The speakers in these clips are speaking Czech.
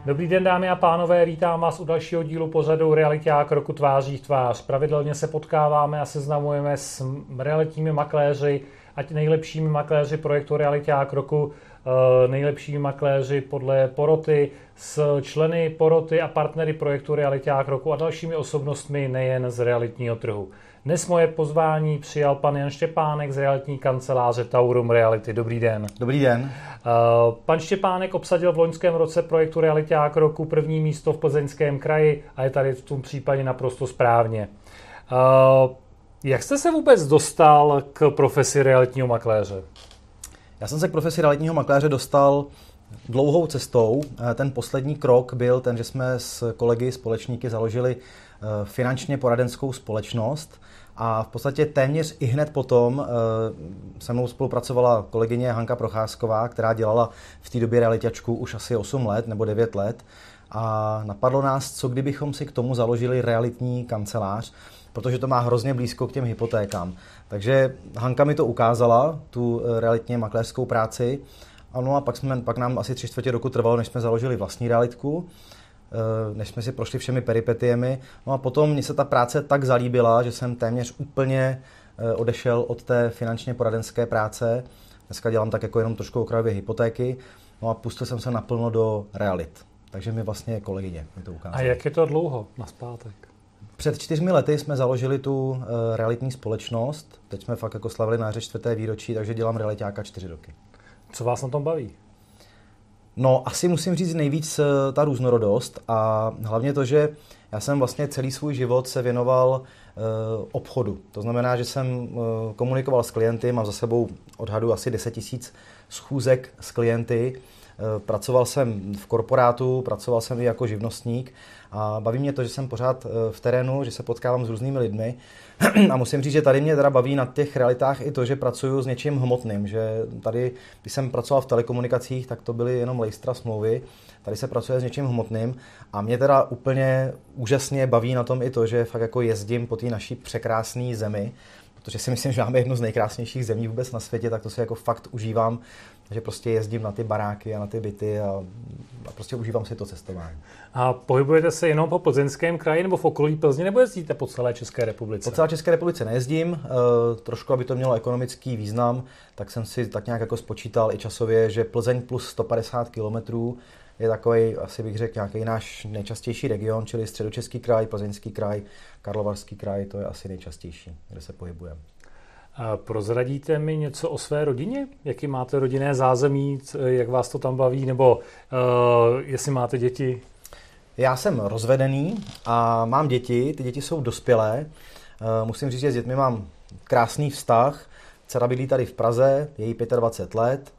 Dobrý den, dámy a pánové, vítám vás u dalšího dílu pořadu Realiťák roku tváří v tvář. Pravidelně se potkáváme a seznamujeme s realitními makléři, ať nejlepšími makléři projektu Realiťák roku, nejlepšími makléři podle poroty, s členy poroty a partnery projektu Realiťák roku a dalšími osobnostmi nejen z realitního trhu. Dnes moje pozvání přijal pan Jan Štěpánek z realitní kanceláře Taurum Reality. Dobrý den. Dobrý den. Pan Štěpánek obsadil v loňském roce projektu Realiťák roku první místo v Plzeňském kraji a je tady v tom případě naprosto správně. Jak jste se vůbec dostal k profesi realitního makléře? Já jsem se k profesi realitního makléře dostal dlouhou cestou. Ten poslední krok byl ten, že jsme s kolegy, společníky založili finančně poradenskou společnost a v podstatě téměř i hned potom se mnou spolupracovala kolegyně Hanka Procházková, která dělala v té době realiťačku už asi 8 let nebo 9 let a napadlo nás, co kdybychom si k tomu založili realitní kancelář, protože to má hrozně blízko k těm hypotékám. Takže Hanka mi to ukázala, tu realitně makléřskou práci. Ano, a pak nám asi 3/4 roku trvalo, než jsme založili vlastní realitku, než jsme si prošli všemi peripetiemi. No a potom mně se ta práce tak zalíbila, že jsem téměř úplně odešel od té finančně poradenské práce. Dneska dělám tak jako jenom trošku okrajově hypotéky. No a pustil jsem se naplno do realit. Takže mi vlastně kolegyně mi to ukázala. A jak je to dlouho nazpátek? Před 4 lety jsme založili tu realitní společnost. Teď jsme fakt jako slavili na 4. výročí, takže dělám realiťáka 4 roky. Co vás na tom baví? No, asi musím říct nejvíc ta různorodost a hlavně to, že já jsem vlastně celý svůj život se věnoval obchodu. To znamená, že jsem komunikoval s klienty, mám za sebou odhadu asi 10 000 schůzek s klienty. Pracoval jsem v korporátu, pracoval jsem i jako živnostník a baví mě to, že jsem pořád v terénu, že se potkávám s různými lidmi a musím říct, že tady mě teda baví na těch realitách i to, že pracuju s něčím hmotným, že tady, když jsem pracoval v telekomunikacích, tak to byly jenom lejstra smlouvy, tady se pracuje s něčím hmotným a mě teda úplně úžasně baví na tom i to, že fakt jako jezdím po té naší překrásné zemi, protože si myslím, že máme jednu z nejkrásnějších zemí vůbec na světě, tak to si jako fakt užívám, že prostě jezdím na ty baráky a na ty byty a prostě užívám si to cestování. A pohybujete se jenom po Plzeňském kraji nebo v okolí Plzně, nebo jezdíte po celé České republice? Po celé České republice nejezdím, trošku, aby to mělo ekonomický význam, tak jsem si tak nějak jako spočítal i časově, že Plzeň plus 150 kilometrů je takový, asi bych řekl, nějaký náš nejčastější region, čili Středočeský kraj, Plzeňský kraj, Karlovarský kraj, to je asi nejčastější, kde se pohybujeme. Prozradíte mi něco o své rodině? Jaký máte rodinné zázemí, jak vás to tam baví, nebo jestli máte děti? Já jsem rozvedený a mám děti, ty děti jsou dospělé. Musím říct, že s dětmi mám krásný vztah. Dcera bydlí tady v Praze, je jí 25 let.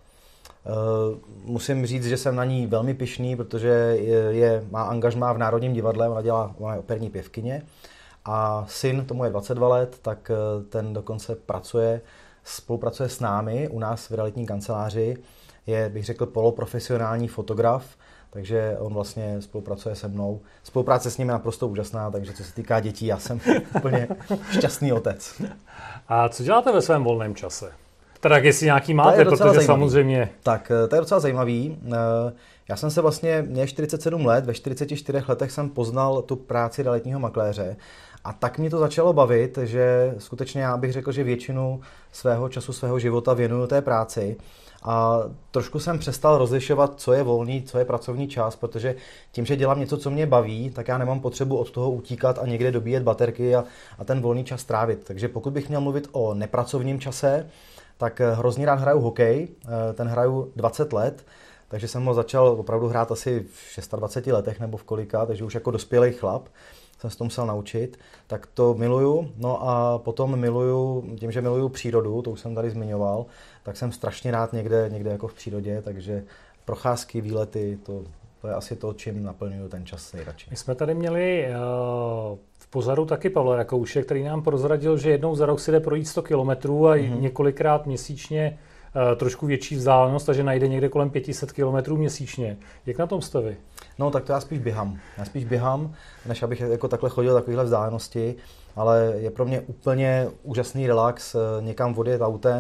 Musím říct, že jsem na ní velmi pyšný, protože má angažmá v Národním divadle, ona je operní pěvkyně. A syn, tomu je 22 let, tak ten dokonce spolupracuje s námi u nás v realitní kanceláři. Je, bych řekl, poloprofesionální fotograf, takže on vlastně spolupracuje se mnou. Spolupráce s ním je naprosto úžasná, takže co se týká dětí, já jsem úplně šťastný otec. A co děláte ve svém volném čase? Teda jestli nějaký máte, protože zajímavý. Samozřejmě... Tak, to je docela zajímavý. Já jsem se vlastně, mě je 47 let, ve 44 letech jsem poznal tu práci realitního makléře a tak mě to začalo bavit, že skutečně já bych řekl, že většinu svého času, svého života věnuju té práci a trošku jsem přestal rozlišovat, co je volný, co je pracovní čas, protože tím, že dělám něco, co mě baví, tak já nemám potřebu od toho utíkat a někde dobíjet baterky a ten volný čas trávit. Takže pokud bych měl mluvit o nepracovním čase, tak hrozně rád hraju hokej, ten hraju 20 let, takže jsem ho začal opravdu hrát asi v 26 letech nebo v kolika, takže už jako dospělý chlap jsem se to musel naučit, tak to miluju. No a potom tím, že miluju přírodu, to už jsem tady zmiňoval, tak jsem strašně rád někde jako v přírodě, takže procházky, výlety, to je asi to, čím naplňuju ten čas nejradši. My jsme tady měli v pořadu taky Pavla Rakouše, který nám prozradil, že jednou za rok si jde projít 100 kilometrů a několikrát měsíčně trošku větší vzdálenost, takže najde někde kolem 500 kilometrů měsíčně. Jak na tom jste vy? No tak to já spíš běhám. Než abych jako takhle chodil takovéhle vzdálenosti, ale je pro mě úplně úžasný relax někam odjet autem,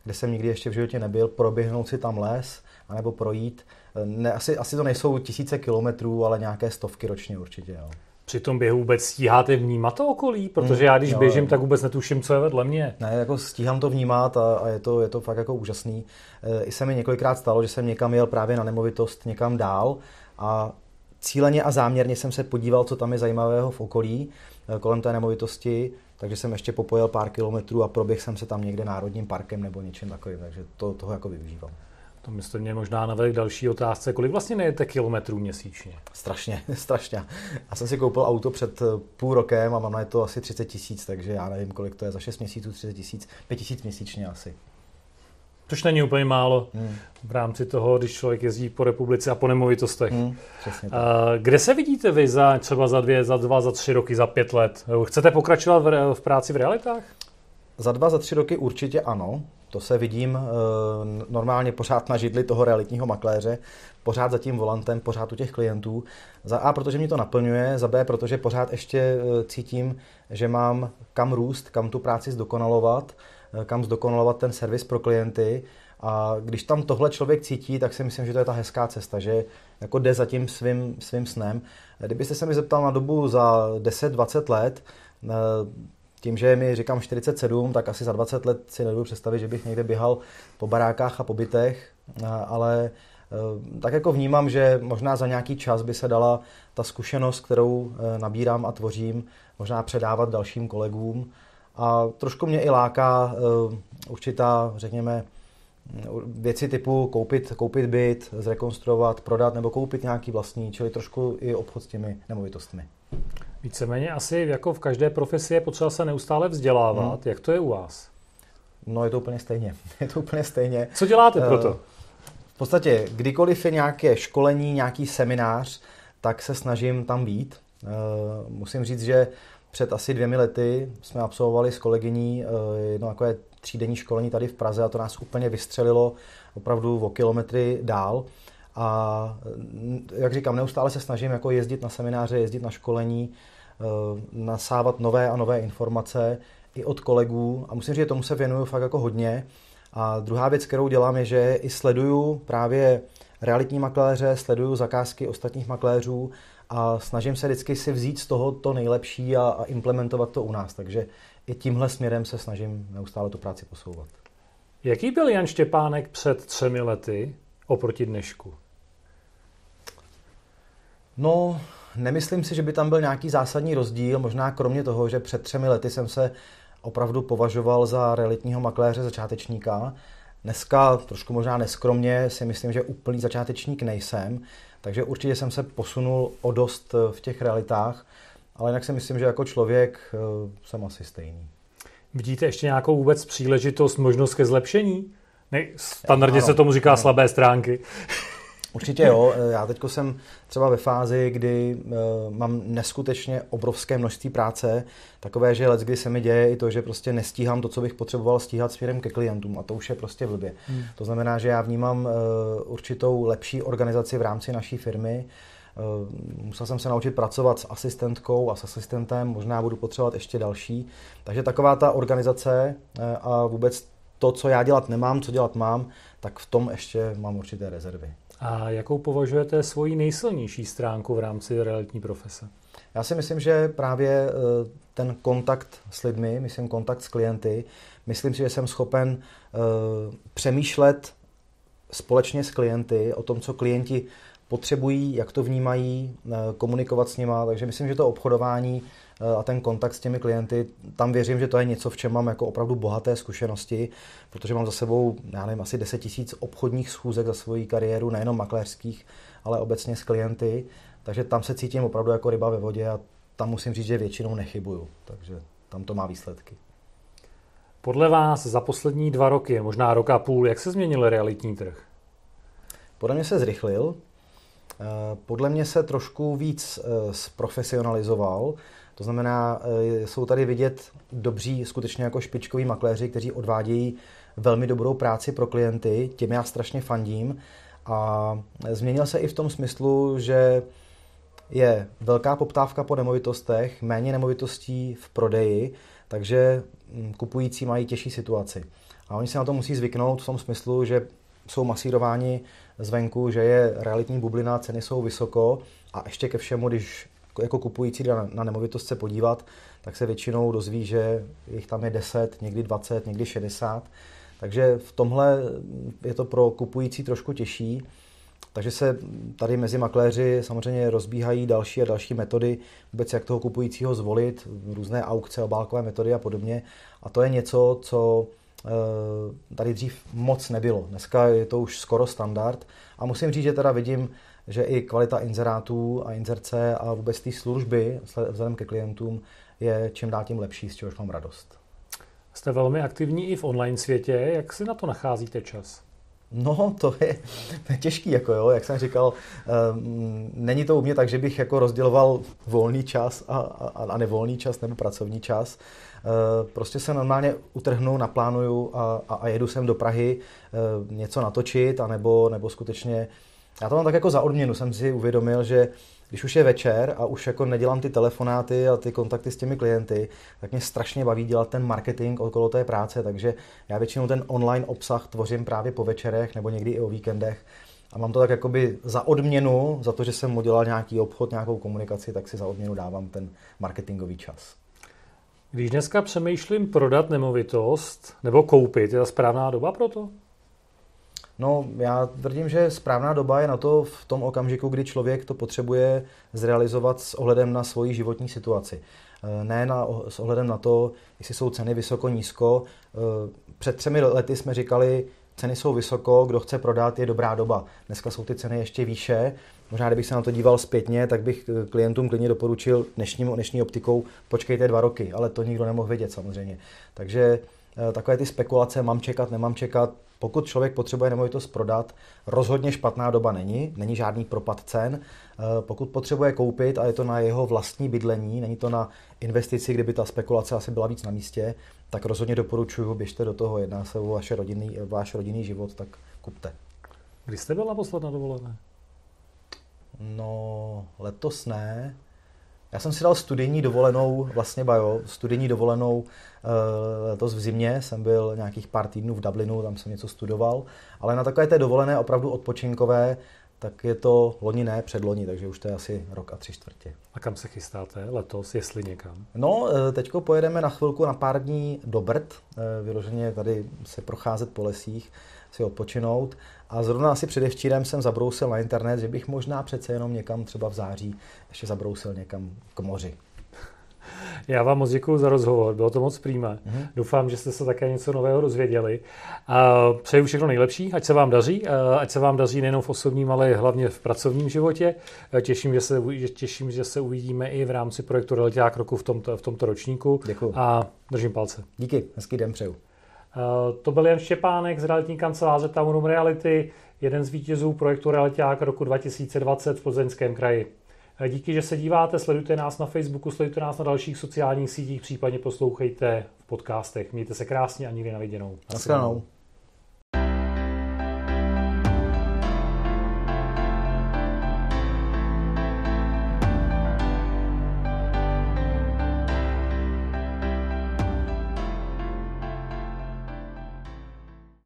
kde jsem nikdy ještě v životě nebyl, proběhnout si tam les, anebo projít. Ne, asi to nejsou tisíce kilometrů, ale nějaké stovky ročně určitě. Jo. Při tom běhu vůbec stíháte vnímat to okolí? Protože já když běžím, tak vůbec netuším, co je vedle mě. Ne, jako stíhám to vnímat a je to fakt jako úžasný. I se mi několikrát stalo, že jsem někam jel právě na nemovitost, někam dál a cíleně a záměrně jsem se podíval, co tam je zajímavého v okolí kolem té nemovitosti, takže jsem ještě popojel pár kilometrů a proběhl jsem se tam někde národním parkem nebo něčím takovým, takže toho jako využívám. To jste mě možná navedli k další otázce. Kolik vlastně nejete kilometrů měsíčně? Strašně. Já jsem si koupil auto před půl rokem a mám na to asi 30 000, takže já nevím, kolik to je za 6 měsíců, 30 000, 5 000 měsíčně asi. Což není úplně málo v rámci toho, když člověk jezdí po republice a po nemovitostech. Přesně tak. Kde se vidíte vy třeba za 2, za 2, za 3 roky, za 5 let? Chcete pokračovat v práci v realitách? Za 2, za 3 roky určitě ano. To se vidím normálně pořád na židli toho realitního makléře, pořád za tím volantem, pořád u těch klientů. Za A, protože mě to naplňuje, za B, protože pořád ještě cítím, že mám kam růst, kam tu práci zdokonalovat, kam zdokonalovat ten servis pro klienty. A když tam tohle člověk cítí, tak si myslím, že to je ta hezká cesta, že jako jde za tím svým snem. Kdybyste se mi zeptal na dobu za 10-20 let, tím, že mi říkám 47, tak asi za 20 let si nedovedu představit, že bych někde běhal po barákách a po bytech, ale tak jako vnímám, že možná za nějaký čas by se dala ta zkušenost, kterou nabírám a tvořím, možná předávat dalším kolegům. A trošku mě i láká určitá, řekněme, věci typu koupit byt, zrekonstruovat, prodat nebo koupit nějaký vlastní, čili trošku i obchod s těmi nemovitostmi. Víceméně asi jako v každé profesi je potřeba se neustále vzdělávat. Jak to je u vás? No je to úplně stejně. Co děláte pro to? V podstatě kdykoliv je nějaké školení, nějaký seminář, tak se snažím tam být. Musím říct, že před asi 2 lety jsme absolvovali s kolegyní jedno takové 3denní školení tady v Praze a to nás úplně vystřelilo opravdu o kilometry dál. A jak říkám, neustále se snažím jako jezdit na semináře, jezdit na školení, nasávat nové a nové informace i od kolegů a musím říct, že tomu se věnuju fakt jako hodně. A druhá věc, kterou dělám, je, že i sleduju právě realitní makléře, sleduju zakázky ostatních makléřů a snažím se vždycky si vzít z toho to nejlepší a implementovat to u nás. Takže i tímhle směrem se snažím neustále tu práci posouvat. Jaký byl Jan Štěpánek před 3 lety oproti dnešku? No, nemyslím si, že by tam byl nějaký zásadní rozdíl, možná kromě toho, že před 3 lety jsem se opravdu považoval za realitního makléře začátečníka. Dneska trošku možná neskromně si myslím, že úplný začátečník nejsem, takže určitě jsem se posunul o dost v těch realitách, ale jinak si myslím, že jako člověk jsem asi stejný. Vidíte ještě nějakou vůbec příležitost, možnost ke zlepšení? Standardně se tomu říká slabé stránky. Určitě jo. Já teď jsem třeba ve fázi, kdy mám neskutečně obrovské množství práce, takové, že leckdy se mi děje i to, že prostě nestíhám to, co bych potřeboval stíhat směrem ke klientům a to už je prostě blbě. To znamená, že já vnímám určitou lepší organizaci v rámci naší firmy. Musel jsem se naučit pracovat s asistentkou a s asistentem, možná budu potřebovat ještě další. Takže taková ta organizace a vůbec to, co já dělat nemám, co dělat mám, tak v tom ještě mám určité rezervy. A jakou považujete svoji nejsilnější stránku v rámci realitní profese? Já si myslím, že právě ten kontakt s lidmi, myslím kontakt s klienty, myslím si, že jsem schopen přemýšlet společně s klienty o tom, co klienti potřebují, jak to vnímají, komunikovat s nima, takže myslím, že to obchodování a ten kontakt s těmi klienty, tam věřím, že to je něco, v čem mám jako opravdu bohaté zkušenosti, protože mám za sebou, já nevím, asi 10 000 obchodních schůzek za svoji kariéru, nejenom makléřských, ale obecně s klienty, takže tam se cítím opravdu jako ryba ve vodě a tam musím říct, že většinou nechybuju, takže tam to má výsledky. Podle vás za poslední 2 roky, možná rok a půl, jak se změnil realitní trh? Podle mě se zrychlil, podle mě se trošku víc zprofesionalizoval, to znamená, jsou tady vidět dobří, skutečně jako špičkoví makléři, kteří odvádějí velmi dobrou práci pro klienty, těm já strašně fandím a změnil se i v tom smyslu, že je velká poptávka po nemovitostech, méně nemovitostí v prodeji, takže kupující mají těžší situaci. A oni si na to musí zvyknout v tom smyslu, že jsou masírováni zvenku, že je realitní bublina, ceny jsou vysoko a ještě ke všemu, když jako kupující na nemovitost se podívat, tak se většinou dozví, že jich tam je 10, někdy 20, někdy 60. Takže v tomhle je to pro kupující trošku těžší. Takže se tady mezi makléři samozřejmě rozbíhají další a další metody, vůbec jak toho kupujícího zvolit, různé aukce, obálkové metody a podobně. A to je něco, co tady dřív moc nebylo. Dneska je to už skoro standard. A musím říct, že teda vidím, že i kvalita inzerátů a inzerce a vůbec té služby vzhledem ke klientům je čím dál tím lepší, z čehož mám radost. Jste velmi aktivní i v online světě. Jak si na to nacházíte čas? No, to je těžký, jako jo, jak jsem říkal, není to u mě tak, že bych jako rozděloval volný čas a nevolný čas nebo pracovní čas. Prostě se normálně utrhnu, naplánuju a jedu sem do Prahy něco natočit, nebo skutečně, já to mám tak jako za odměnu, jsem si uvědomil, že když už je večer a už jako nedělám ty telefonáty a ty kontakty s těmi klienty, tak mě strašně baví dělat ten marketing okolo té práce, takže já většinou ten online obsah tvořím právě po večerech nebo někdy i o víkendech a mám to tak jakoby za odměnu, za to, že jsem udělal nějaký obchod, nějakou komunikaci, tak si za odměnu dávám ten marketingový čas. Když dneska přemýšlím prodat nemovitost nebo koupit, je ta správná doba pro to? No, já tvrdím, že správná doba je na to v tom okamžiku, kdy člověk to potřebuje zrealizovat s ohledem na svoji životní situaci. Ne s ohledem na to, jestli jsou ceny vysoko, nízko. Před 3 lety jsme říkali, ceny jsou vysoko, kdo chce prodat, je dobrá doba. Dneska jsou ty ceny ještě výše. Možná, kdybych se na to díval zpětně, tak bych klientům klidně doporučil dnešní optikou, počkejte 2 roky, ale to nikdo nemohl vědět samozřejmě. Takže takové ty spekulace, mám čekat, nemám čekat. Pokud člověk potřebuje nemovitost prodat, rozhodně špatná doba není žádný propad cen. Pokud potřebuje koupit a je to na jeho vlastní bydlení, není to na investici, kdyby ta spekulace asi byla víc na místě, tak rozhodně doporučuji, běžte do toho, jedná se o váš rodinný život, tak kupte. Kdy jste byl naposled na dovolené? No, letos ne. Já jsem si dal studijní dovolenou, vlastně studijní dovolenou letos v zimě, jsem byl nějakých pár týdnů v Dublinu, tam jsem něco studoval, ale na takové té dovolené opravdu odpočinkové, tak je to loni ne, předloni, takže už to je asi rok a 3/4. A kam se chystáte letos, jestli někam? No, teďko pojedeme na chvilku na pár dní do Brd, vyloženě tady se procházet po lesích, si odpočinout. A zrovna asi předevčírem jsem zabrousil na internet, že bych možná přece jenom někam třeba v září ještě zabrousil někam k moři. Já vám moc děkuju za rozhovor, bylo to moc prýmé. Doufám, že jste se také něco nového dozvěděli. Přeju všechno nejlepší, ať se vám daří nejen v osobním, ale hlavně v pracovním životě. Těším, že se uvidíme i v rámci projektu Realiťák roku v tomto ročníku. Děkuju. A držím palce. Díky, hezký den přeju. To byl Jan Štěpánek z realitní kanceláře Town Room Reality, jeden z vítězů projektu Realiťák roku 2020 v Plzeňském kraji. Díky, že se díváte, sledujte nás na Facebooku, sledujte nás na dalších sociálních sítích, případně poslouchejte v podcastech. Mějte se krásně a nikdy na viděnou. Naschledanou.